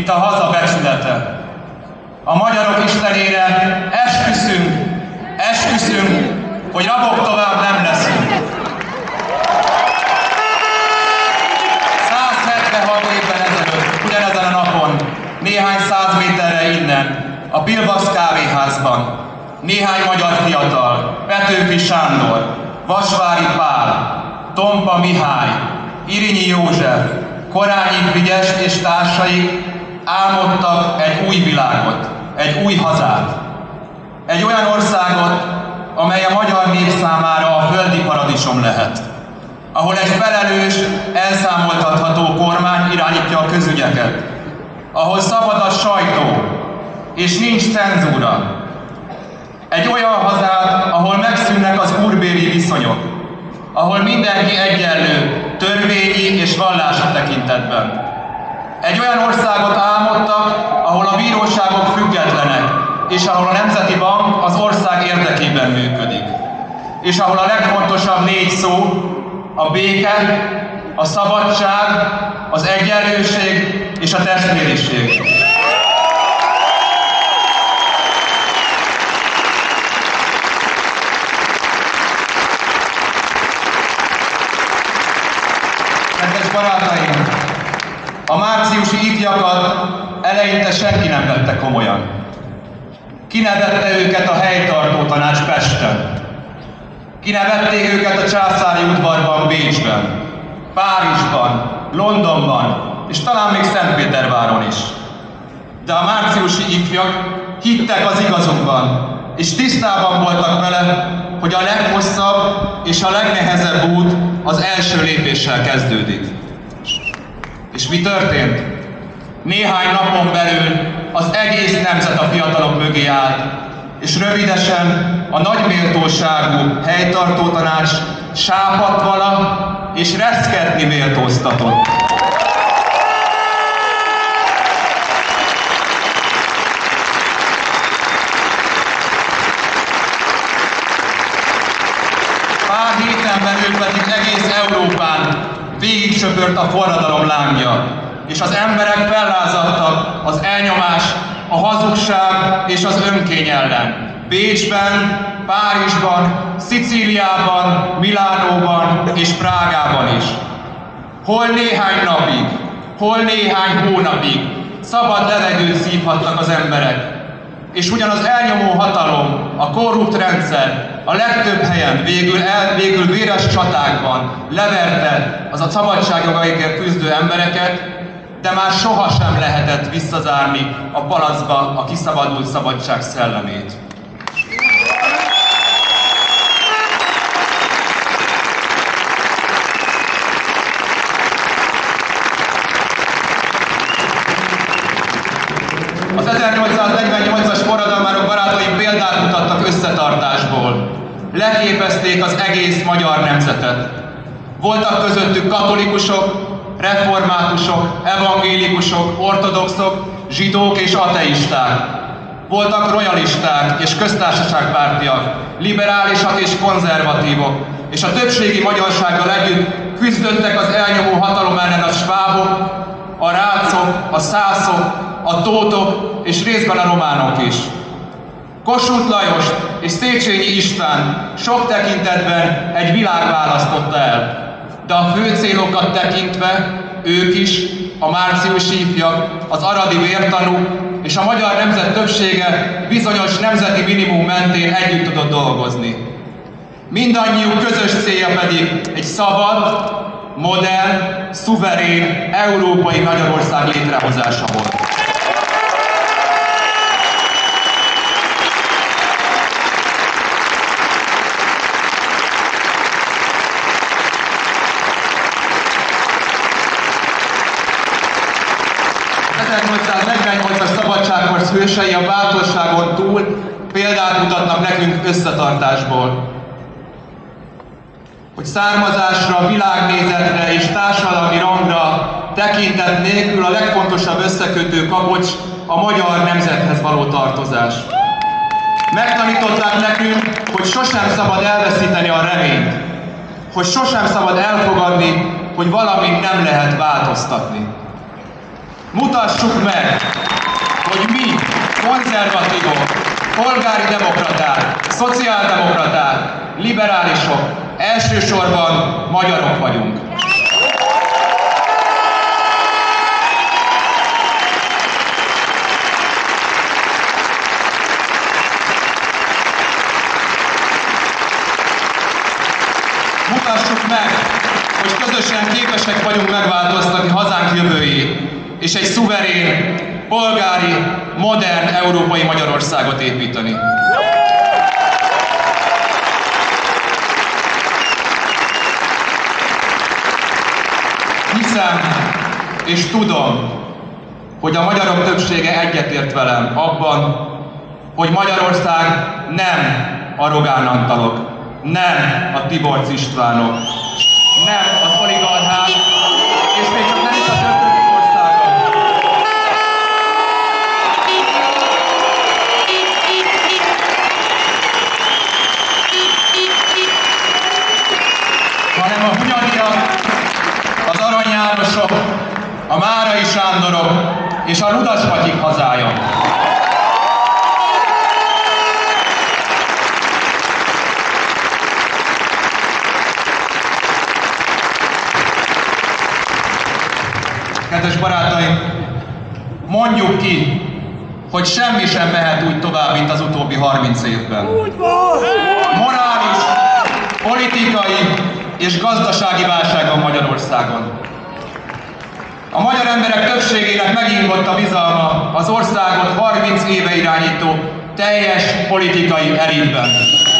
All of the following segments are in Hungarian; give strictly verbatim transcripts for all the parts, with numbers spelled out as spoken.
mint a haza becsülete. A magyarok istenére esküszünk, esküszünk, hogy rabok tovább nem leszünk. száz hetvenhat évvel ezelőtt, ugyanezen a napon, néhány száz méterre innen, a Pilbax kávéházban, néhány magyar fiatal, Petőfi Sándor, Vasvári Pál, Tompa Mihály, Irinyi József, Korányi Frigyes és társai álmodtak egy új világot, egy új hazát. Egy olyan országot, amely a magyar nép számára a földi paradicsom lehet. Ahol egy felelős, elszámoltatható kormány irányítja a közügyeket. Ahol szabad a sajtó, és nincs cenzúra. Egy olyan hazát, ahol megszűnnek az úrbéri viszonyok. Ahol mindenki egyenlő, törvényi és vallási tekintetben. Egy olyan országot álmodtak, ahol a bíróságok függetlenek, és ahol a Nemzeti Bank az ország érdekében működik. És ahol a legfontosabb négy szó, a béke, a szabadság, az egyenlőség és a testvériség. Kedves barátaim! A márciusi ifjakat eleinte senki nem vette komolyan. Kinevette őket a helytartó tanács Pesten. Kinevették őket a Császári udvarban Bécsben, Párizsban, Londonban, és talán még Szentpéterváron is. De a márciusi ifjak hittek az igazukban, és tisztában voltak vele, hogy a leghosszabb és a legnehezebb út az első lépéssel kezdődik. És mi történt? Néhány napon belül az egész nemzet a fiatalok mögé állt, és rövidesen a nagyméltóságú helytartó tanács sápadt vala és reszketni méltóztatott. Pár héten belül pedig egész Európán végig söpört a forradalom lángja, és az emberek fellázadtak az elnyomás, a hazugság és az önkény ellen. Bécsben, Párizsban, Szicíliában, Milánóban és Prágában is. Hol néhány napig, hol néhány hónapig szabad levegőt szívhattak az emberek. És ugyan az elnyomó hatalom, a korrupt rendszer a legtöbb helyen végül, el, végül véres csatákban leverte az a szabadságjogaikért küzdő embereket, de már sohasem lehetett visszazárni a palacba a kiszabadult szabadság szellemét. Az ezernyolcszáznegyvennyolcas forradalmárok barátaim példát mutattak összetartásból. Leképezték az egész magyar nemzetet. Voltak közöttük katolikusok, reformátusok, evangélikusok, ortodoxok, zsidók és ateisták. Voltak royalisták és köztársaságpártiak, liberálisak és konzervatívok, és a többségi magyarsággal együtt küzdöttek az elnyomó hatalom ellen a svábok, a rácok, a szászok, a tótok és részben a románok is. Kossuth Lajost és Széchenyi István sok tekintetben egy világ választotta el, de a fő célokat tekintve ők is, a márciusi ifjak, az aradi vértanúk és a magyar nemzet többsége bizonyos nemzeti minimum mentén együtt tudott dolgozni. Mindannyiuk közös célja pedig egy szabad, modern, szuverén, európai Magyarország létrehozása volt. ezernyolcszáznegyvennyolcas szabadságharc hősei a bátorságon túl példát mutatnak nekünk összetartásból. Hogy származásra, világnézetre és társadalmi rangra tekintet nélkül a legfontosabb összekötő kapocs a magyar nemzethez való tartozás. Megtanították nekünk, hogy sosem szabad elveszíteni a reményt, hogy sosem szabad elfogadni, hogy valamit nem lehet változtatni. Mutassuk meg, hogy mi, konzervatívok, polgári demokraták, szociáldemokraták, liberálisok, elsősorban magyarok vagyunk. Mutassuk meg, hogy közösen képesek vagyunk megváltoztatni hazánk jövőjét, és egy szuverén, polgári, modern, európai Magyarországot építeni. Hiszem és tudom, hogy a magyarok többsége egyetért velem abban, hogy Magyarország nem a Rogán Antalok, nem a Tiborcs Istvánok, nem az oligarchák, és még csak nem is a többi országa, hanem a Hunyadiak, az Arany Jánosok, a Márai Sándorok és a Ludas-Matyik hazája. Kedves barátaim, mondjuk ki, hogy semmi sem mehet úgy tovább, mint az utóbbi harminc évben. Morális, politikai és gazdasági válság van Magyarországon. A magyar emberek többségének megingott a bizalma az országot harminc éve irányító teljes politikai elitben.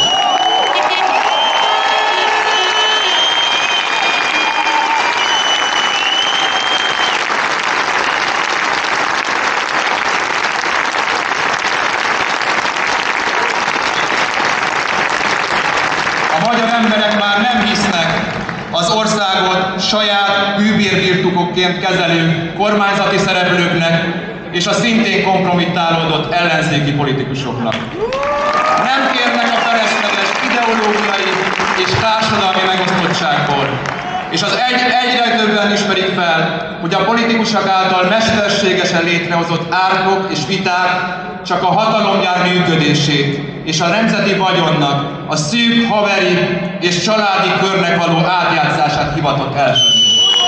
A magyar emberek már nem hisznek az országot saját hűbérbirtokokként kezelő kormányzati szereplőknek és a szintén kompromittálódott ellenzéki politikusoknak. Nem kérnek a felesleges ideológiai és társadalmi megosztottságból, és az egy, egyre többen ismerik fel, hogy a politikusok által mesterségesen létrehozott árkok és viták csak a hatalomgyár működését és a nemzeti vagyonnak, a szűk haveri és családi körnek való átjátszását hivatott elfedni.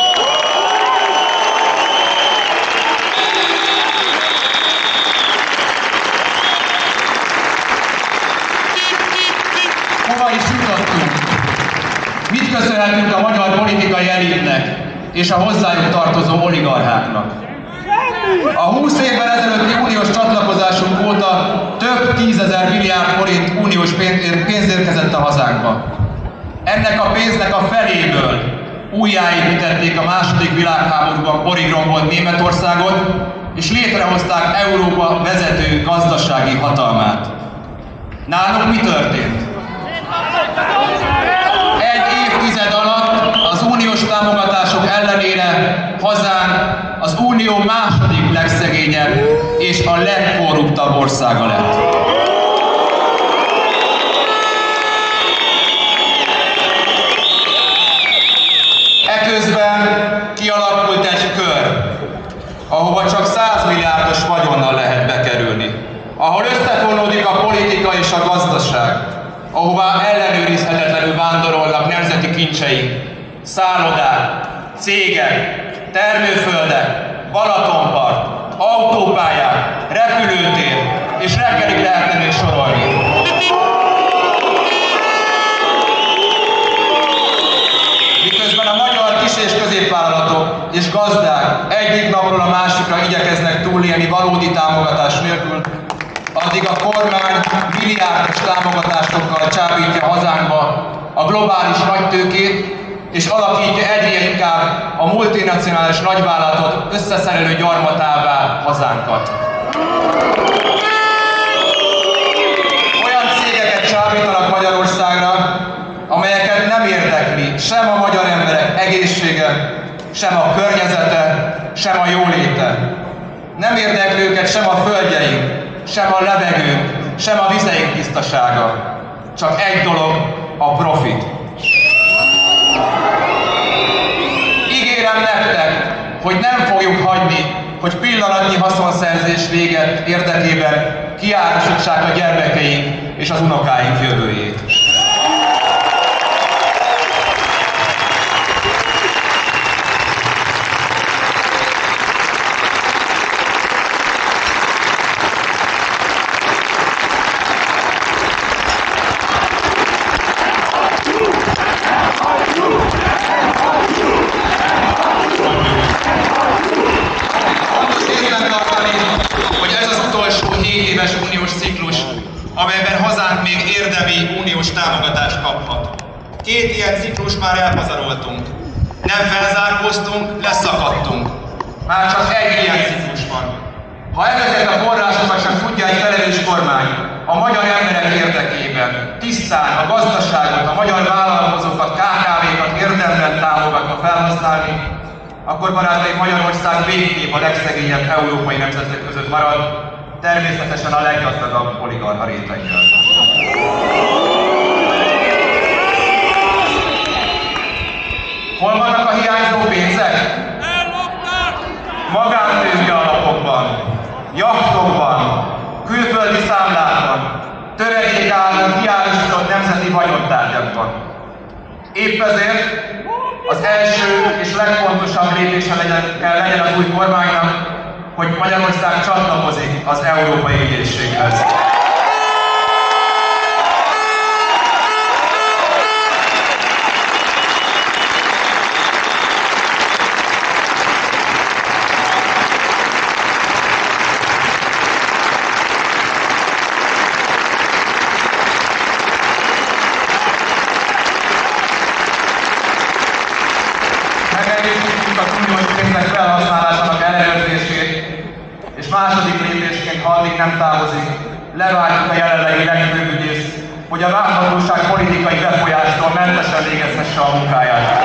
Hova is jutottunk? Mit köszönhetünk a magyar politikai elitnek és a hozzájuk tartozó oligarcháknak? A húsz évvel ezelőtti uniós csatlakozásunk óta több tízezer milliárd forint uniós pénz érkezett a hazánkba. Ennek a pénznek a feléből újjáépítették a második világháborúban porig rombolt Németországot, és létrehozták Európa vezető gazdasági hatalmát. Náluk mi történt? Egy évtized alatt az uniós támogatások ellenére hazánk az unió második legszegényebb és a legkorruptabb országa lett. Eközben kialakult egy kör, ahova csak száz milliárdos vagyonnal lehet bekerülni, ahol összefonódik a politika és a gazdaság, ahová ellenőrizhetetlenül vándorolnak nemzeti kincseink, szállodák, cégek, termőföldek, Balatonpart, autópályák, repülőtér, és reggelig lehetne még sorolni. Miközben a magyar kis- és középvállalatok és gazdák egyik napról a másikra igyekeznek túlélni valódi támogatás nélkül, addig a kormány milliárdos támogatásokkal csábítja hazánkba a globális nagytőkét, és alakítja egyre inkább a multinacionális nagyvállalatot összeszerelő gyarmatává hazánkat. Olyan cégeket csábítanak Magyarországra, amelyeket nem érdekli sem a magyar emberek egészsége, sem a környezete, sem a jóléte. Nem érdekli őket sem a földjeink, sem a levegőnk, sem a vizeink tisztasága. Csak egy dolog, a profit. Ígérem nektek, hogy nem fogjuk hagyni, hogy pillanatnyi haszonszerzés véget érdekében kiárusítsák a gyermekeink és az unokáink jövőjét. Éves uniós ciklus, amelyben hazánk még érdemi uniós támogatást kaphat. Két ilyen ciklus már elpazaroltunk. Nem felzárkóztunk, leszakadtunk. Már csak egy ilyen ciklus van. Ha ezeket a forrásokat sem tudja egy felelős kormány a magyar emberek érdekében, tisztán a gazdaságot, a magyar vállalkozókat, ká ká vékat érdemben támogatva felhasználni, akkor barátaim, Magyarország végképp a legszegényebb európai nemzetek között marad, természetesen a leggazdagabb oligarcha réteggel. Hol vannak a hiányzó pénzek? Magántőke alapokban, jachtokban, külföldi számlákban, töredékálló kiárusított nemzeti vagyontárgyakban. Épp ezért az első és legfontosabb lépése legyen, kell legyen az új kormánynak, hogy Magyarország csatlakozik az Európai Ügyészséghez. Megelőzzük a uniós pénzek felhasználásának ellenőrzését, és második lépésként, ha addig nem távozik, leváltjuk a jelenlegi legfőbb ügyész, hogy a láthatóság politikai befolyástól mentesen végezhesse a munkáját.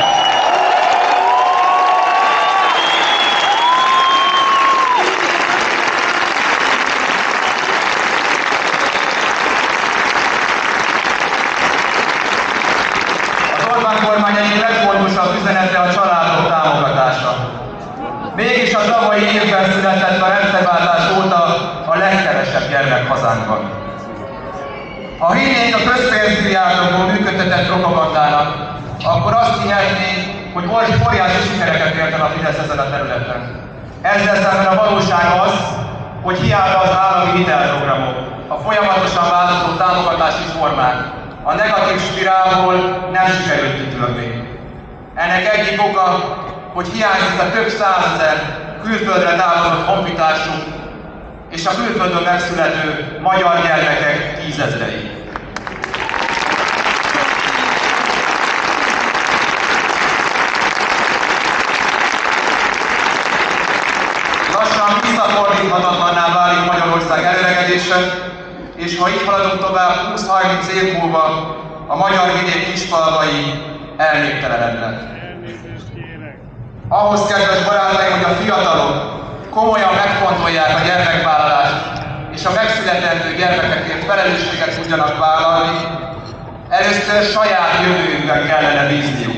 Az Orbán kormány egyik legfontosabb üzenete a családok támogatása. Mégis a tavalyi évben született a rendszerváltás óta a legkevesebb gyermek hazánkban. Ha hinnénk a közpénzmilliárdokból működtetett propagandának, akkor azt hihetnénk, hogy óriási sikereket ért el a Fidesz ezen a területen. Ezzel szemben a valóság az, hogy hiába az állami hitelprogramok, a folyamatosan változó támogatási formák, a negatív spirálból nem sikerült kitörni. Ennek egyik oka, hogy hiányzik a több százezer külföldre távozott honfitársunk és a külföldön megszülető magyar gyermekek tízezrei. Lassan visszafordíthatatlanná válik Magyarország előregedése, és ha így haladunk tovább, húsz-harminc év múlva a magyar vidék kisfalvai elnéptelenednek. Ahhoz, kedves barátaim, hogy a fiatalok komolyan megfontolják a gyermekvállalást, és a megszületendő gyermekekért felelősséget tudjanak vállalni, először saját jövőjükben kellene bízniuk.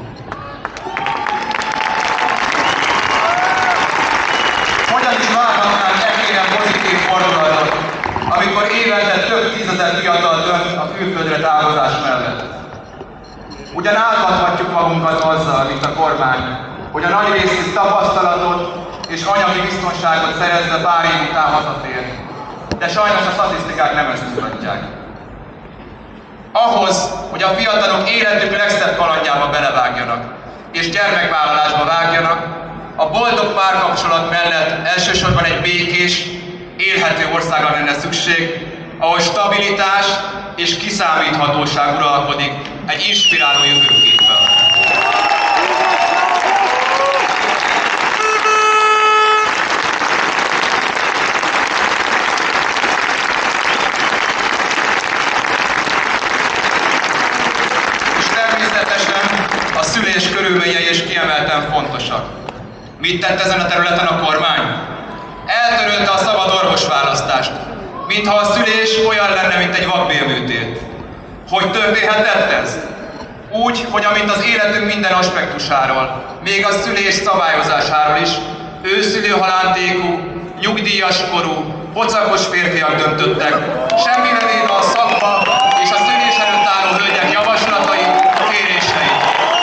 Hogyan is várhatnánk ekkére pozitív fordulatot, amikor évente több tízezer fiatal dönt a külföldre távozás mellett? Ugyan áltathatjuk magunkat azzal, mint a kormány, hogy a nagy részű tapasztalatot és anyagi biztonságot szerezve pár év után hazatér. De sajnos a statisztikák nem ezt mutatják. Ahhoz, hogy a fiatalok életük legszebb kalandjába belevágjanak, és gyermekvállalásba vágjanak, a boldog párkapcsolat mellett elsősorban egy békés, élhető országra lenne szükség, ahol stabilitás és kiszámíthatóság uralkodik egy inspiráló jövőképpel. A szülés körülményei is kiemelten fontosak. Mit tett ezen a területen a kormány? Eltörölte a szabad orvosválasztást, mintha a szülés olyan lenne, mint egy vakbélműtét. Hogy történhetett ez? Úgy, hogy amint az életünk minden aspektusáról, még a szülés szabályozásáról is, őszülő halántékú, nyugdíjas korú, pocakos férfiak döntöttek, semmire véve a szakma és a szülés előtt álló hölgyek javaslatait, kéréseit.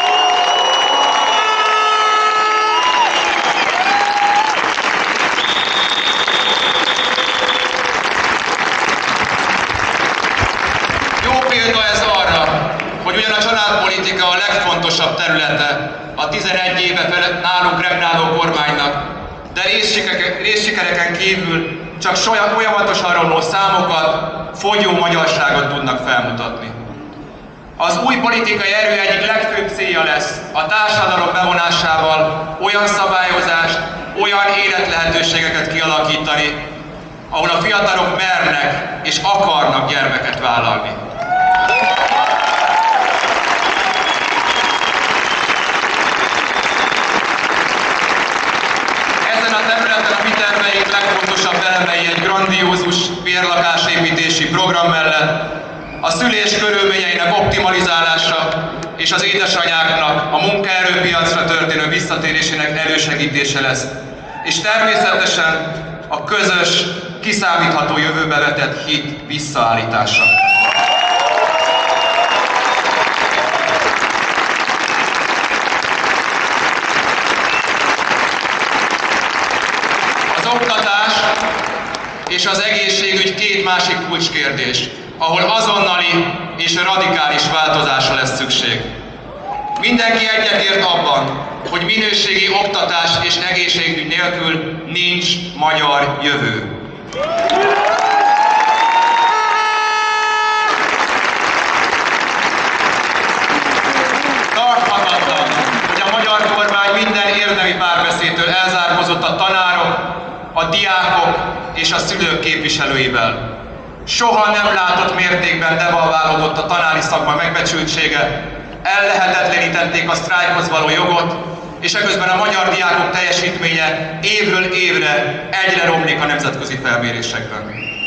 Jó példa ez arra, hogy ugyan a családpolitika a legfontosabb területe a tizenegy éve nálunk regnáló kormánynak, de részsikereken kívül csak folyamatosan romló számokat, fogyó magyarságot tudnak felmutatni. Az új politikai erő egyik legfőbb célja lesz a társadalom bevonásával olyan szabályozást, olyan életlehetőségeket kialakítani, ahol a fiatalok mernek és akarnak gyermeket vállalni. Ezen a területen a mi terveink legfontosabb elemei egy grandiózus bérlakásépítési program mellett a szülés körülményeinek optimalizálása és az édesanyáknak a munkaerőpiacra történő visszatérésének elősegítése lesz. És természetesen a közös, kiszámítható jövőbe vetett hit visszaállítása. Az oktatás és az egészségügy két másik kulcskérdés, ahol azonnali és radikális változásra lesz szükség. Mindenki egyetért abban, hogy minőségi oktatás és egészségügy nélkül nincs magyar jövő. Tarthatatlan, hogy a magyar kormány minden érdemi párbeszédtől elzárkózott a tanárok, a diákok és a szülők képviselőivel. Soha nem látott mértékben devalválódott a tanári szakma megbecsültsége, ellehetetlenítették a sztrájkhoz való jogot, és eközben a magyar diákok teljesítménye évről évre egyre romlik a nemzetközi felmérésekben.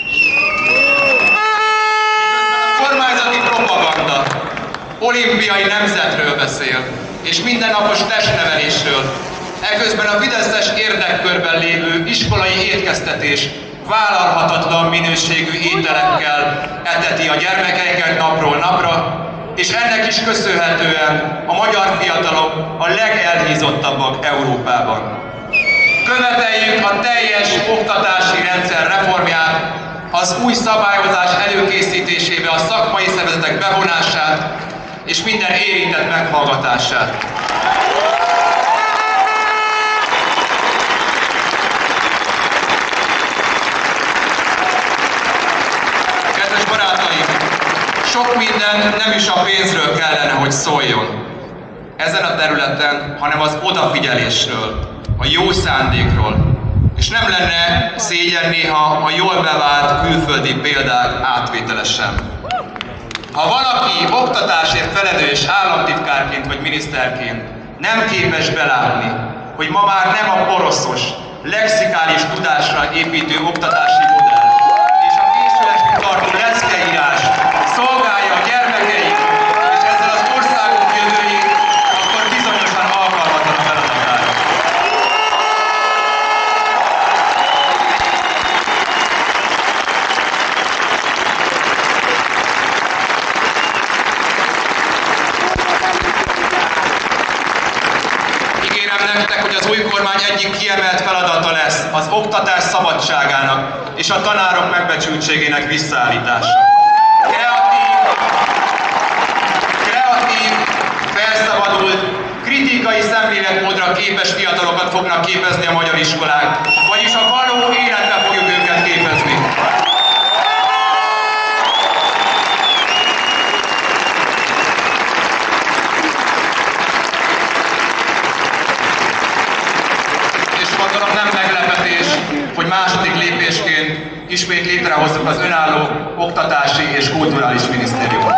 A kormányzati propaganda olimpiai nemzetről beszél, és mindennapos testnevelésről, eközben a fideszes érdekkörben lévő iskolai étkeztetés vállalhatatlan minőségű ételekkel eteti a gyermekeinket napról napra, és ennek is köszönhetően a magyar fiatalok a legelhízottabbak Európában. Követeljük a teljes oktatási rendszer reformját, az új szabályozás előkészítésébe a szakmai szervezetek bevonását és minden érintett meghallgatását. Kedves barátaim! Sok minden nem is a pénzről kellene, hogy szóljon ezen a területen, hanem az odafigyelésről, a jó szándékról. És nem lenne szégyen néha a jól bevált külföldi példák átvétele sem. Ha valaki oktatásért felelős államtitkárként vagy miniszterként nem képes belátni, hogy ma már nem a poroszos, lexikális tudásra építő oktatási modell és a későestig tartó leckeírás szolgálja a gyermekeik és ezzel az országunk jövőjét, akkor bizonyosan alkalmatlan feladatára. Ígérem nektek, hogy az új kormány egyik kiemelt feladata lesz az oktatás szabadságának és a tanárok megbecsültségének visszaállítása. Kreatív, kreatív, felszabadult, kritikai szemléletmódra képes fiatalokat fognak képezni a magyar iskolák, vagyis a való életbe fogjuk őket képezni. És gondolom nem meglepetés, hogy második lépésként ismét létrehozzuk az önálló oktatási és kulturális minisztériumot.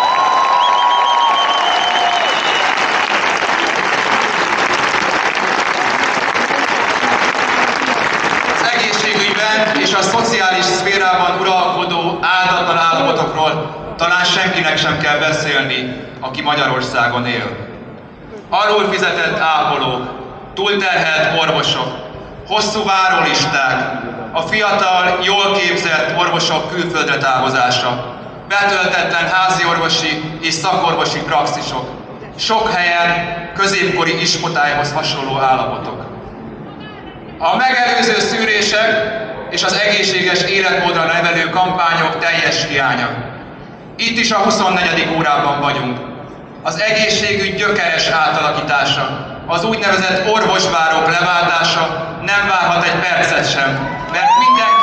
Az egészségügyben és a szociális szférában uralkodó áldatlan állapotokról talán senkinek sem kell beszélni, aki Magyarországon él. Alul fizetett ápolók, túlterhelt orvosok, hosszú várólisták, a fiatal, jól képzett orvosok külföldre távozása, betöltetlen háziorvosi és szakorvosi praxisok, sok helyen középkori ispotályhoz hasonló állapotok. A megelőző szűrések és az egészséges életmódra nevelő kampányok teljes hiánya. Itt is a huszonnegyedik órában vagyunk. Az egészségügy gyökeres átalakítása, az úgynevezett orvosvárok leváltása nem várhat egy percet sem, mert mindenki